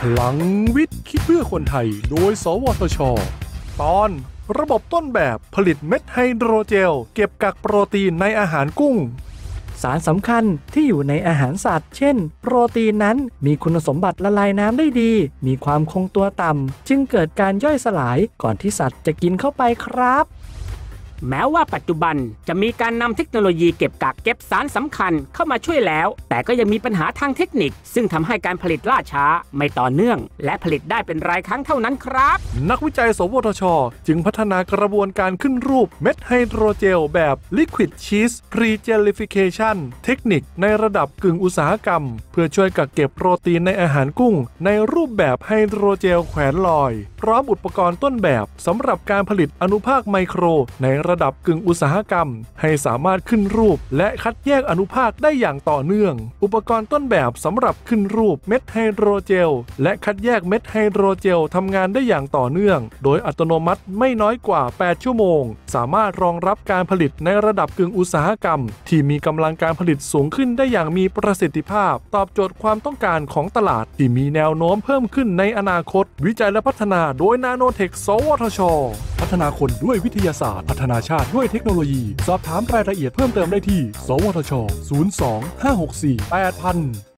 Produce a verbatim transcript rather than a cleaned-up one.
พลังวิทย์คิดเพื่อคนไทยโดยสวทช.ตอนระบบต้นแบบผลิตเม็ดไฮโดรเจลเก็บกักโปรตีนในอาหารกุ้งสารสำคัญที่อยู่ในอาหารสัตว์เช่นโปรตีนนั้นมีคุณสมบัติละลายน้ำได้ดีมีความคงตัวต่ำจึงเกิดการย่อยสลายก่อนที่สัตว์จะกินเข้าไปครับแม้ว่าปัจจุบันจะมีการนำเทคโนโลยีเก็บกักเก็บสารสำคัญเข้ามาช่วยแล้วแต่ก็ยังมีปัญหาทางเทคนิคซึ่งทำให้การผลิตล่าช้าไม่ต่อเนื่องและผลิตได้เป็นรายครั้งเท่านั้นครับนักวิจัยสวทช.จึงพัฒนากระบวนการขึ้นรูปเม็ดไฮโดรเจลแบบ Liquid Cheese Pregelification เทคนิคในระดับกึ่งอุตสาหกรรมเพื่อช่วยกักเก็บโปรตีนในอาหารกุ้งในรูปแบบไฮโดรเจลแขวนลอยพร้อมอุปกรณ์ต้นแบบสำหรับการผลิตอนุภาคไมโครในระดับกึ่งอุตสาหกรรมให้สามารถขึ้นรูปและคัดแยกอนุภาคได้อย่างต่อเนื่องอุปกรณ์ต้นแบบสำหรับขึ้นรูปเม็ดไฮโดรเจลและคัดแยกเม็ดไฮโดรเจลทำงานได้อย่างต่อเนื่องโดยอัตโนมัติไม่น้อยกว่าแปดชั่วโมงสามารถรองรับการผลิตในระดับกึ่งอุตสาหกรรมที่มีกำลังการผลิตสูงขึ้นได้อย่างมีประสิทธิภาพตอบโจทย์ความต้องการของตลาดที่มีแนวโน้มเพิ่มขึ้นในอนาคตวิจัยและพัฒนาโดยนาโนเทคสวทช.พัฒนาคนด้วยวิทยาศาสตร์พัฒนาชาติด้วยเทคโนโลยีสอบถามรายละเอียดเพิ่มเติมได้ที่สวทช ศูนย์ สอง ห้า หก สี่ แปด ศูนย์ ศูนย์